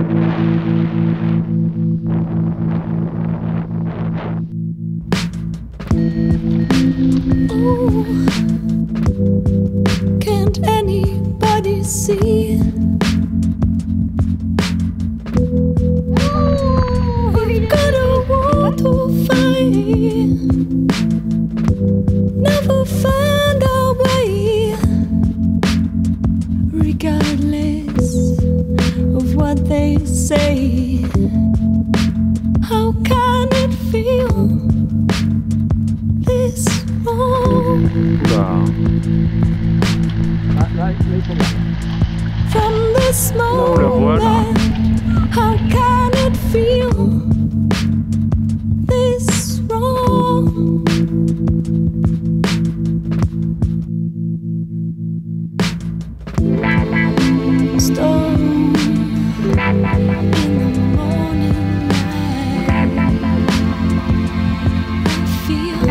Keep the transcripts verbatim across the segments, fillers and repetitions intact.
Oh, can't anybody see? We've got a war to fight. Never find our way, regardless of what they say. How can it feel this wrong? From this moment, how can it feel this wrong? Storm in the morning light, I feel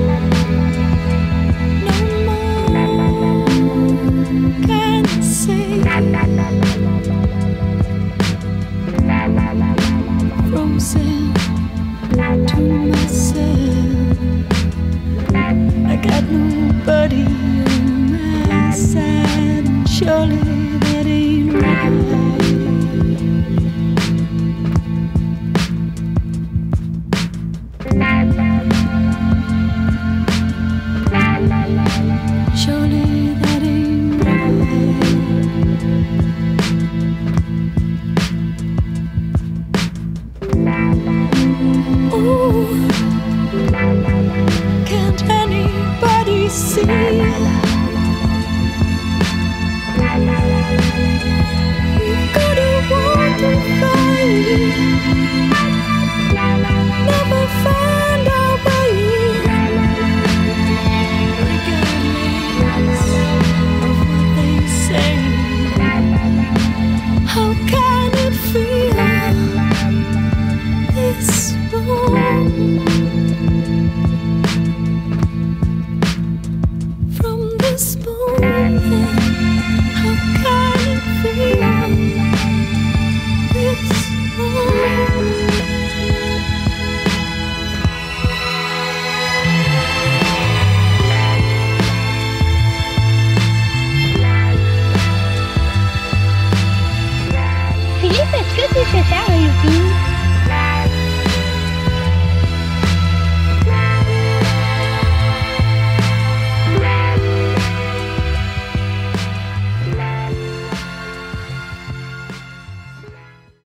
no more can I say. Frozen